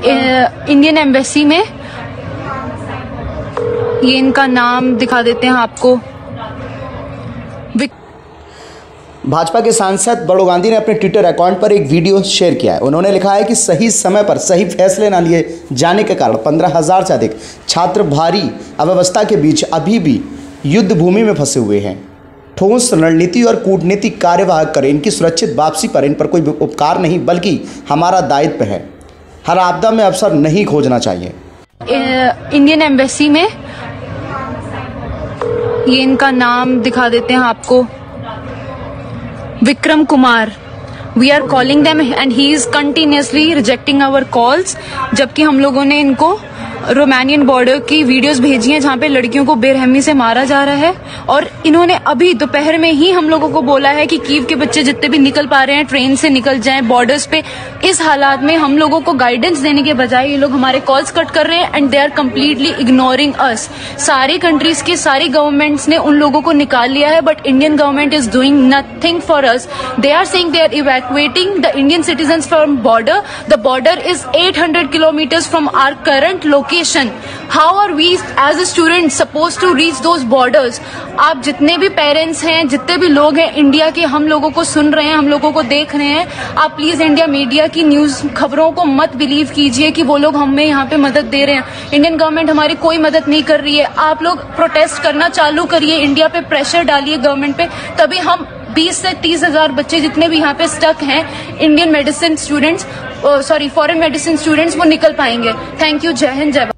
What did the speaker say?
Indian embassy में। ये इनका नाम दिखा देते हैं आपको। भाजपा के सांसद बड़ो गांधी ने अपने ट्विटर अकाउंट पर एक वीडियो शेयर किया है। उन्होंने लिखा है कि सही समय पर सही फैसले न लिए जाने के कारण 15,000 से अधिक छात्र भारी अव्यवस्था के बीच अभी भी युद्ध भूमि में फंसे हुए हैं। ठोस रणनीति और कूटनीतिक कार्यवाही कर इनकी सुरक्षित वापसी पर इन पर कोई उपकार नहीं बल्कि हमारा दायित्व है। हर आपदा में अवसर नहीं खोजना चाहिए। इंडियन एम्बेसी में। ये इनका नाम दिखा देते हैं आपको। Vikram Kumar. We are calling them and he is continuously rejecting our calls। जबकि हम लोगों ने इनको रोमानियन बॉर्डर की वीडियोस भेजी हैं जहां पे लड़कियों को बेरहमी से मारा जा रहा है। और इन्होंने अभी दोपहर में ही हम लोगों को बोला है कि कीव के बच्चे जितने भी निकल पा रहे हैं ट्रेन से निकल जाएं बॉर्डर्स पे। इस हालात में हम लोगों को गाइडेंस देने के बजाय ये लोग हमारे कॉल्स कट कर रहे हैं and they are completely ignoring us. सारी कंट्रीज के सारी गवर्नमेंट्स ने उन लोगों को निकाल लिया है but Indian government is doing nothing for us. They are saying they are evacuating the Indian citizens from border. The border is 800 kilometers from our current location। How are we as a student supposed to reach those borders? आप जितने भी parents हैं, जितने भी लोग हैं India के, हम लोगों को सुन रहे हैं, हम लोगों को देख रहे हैं, आप प्लीज इंडिया मीडिया की न्यूज खबरों को मत बिलीव कीजिए कि वो लोग हमें यहाँ पे मदद दे रहे हैं। इंडियन गवर्नमेंट हमारी कोई मदद नहीं कर रही है। आप लोग प्रोटेस्ट करना चालू करिए, इंडिया पे प्रेशर डालिए गवर्नमेंट पे, तभी हम 20 से 30,000 बच्चे जितने भी यहाँ पे स्टक हैं Indian medicine students, foreign medicine students, वो निकल पाएंगे। Thank you. जय हिंद, जय भारत।